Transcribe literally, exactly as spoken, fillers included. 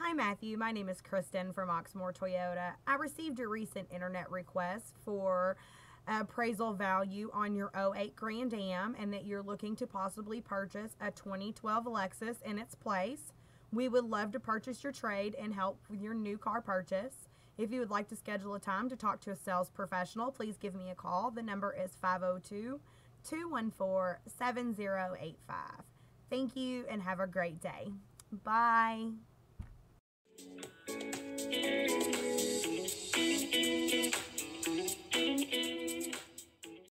Hi Matthew, my name is Kristen from Oxmoor Toyota. I received a recent internet request for appraisal value on your oh eight Grand Am and that you're looking to possibly purchase a twenty twelve Lexus in its place. We would love to purchase your trade and help with your new car purchase. If you would like to schedule a time to talk to a sales professional, please give me a call. The number is five oh two, two one four, seven oh eight five. Thank you and have a great day. Bye.